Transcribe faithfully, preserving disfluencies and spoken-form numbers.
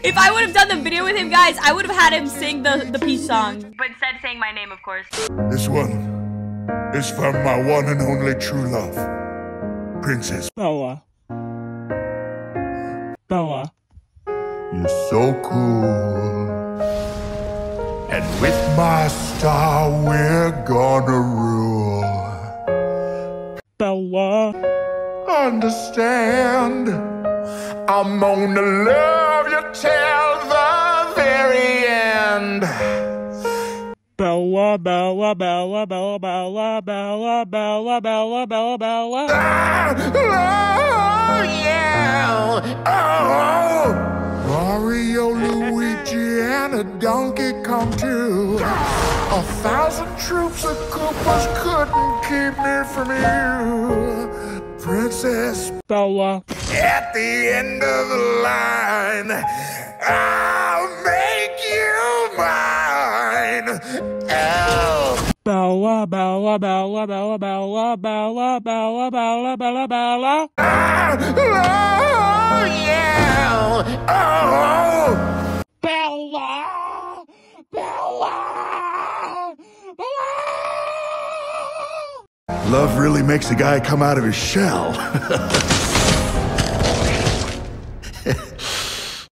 If I would have done the video with him, guys, I would have had him sing the, the peace song. But instead saying my name, of course. This one is from my one and only true love, Princess Bella. Bella. You're so cool. And with my star, we're gonna rule. Bella. Understand, I'm gonna love you till the very end. Bella, Bella, Bella, Bella, Bella, Bella, Bella, Bella, Bella, Bella. Ah, oh, yeah. Oh, Mario, Luigi, and a Donkey Kong too. A thousand troops of Koopas couldn't keep me from you, Princess Bella. At the end of the line, I'll make you mine. Oh. Bella, Bella, Bella, Bella, Bella, Bella, Bella, Bella, Bella, Bella. Ah, oh, yeah. Oh. Bella. Bella. Bella. Love really makes a guy come out of his shell.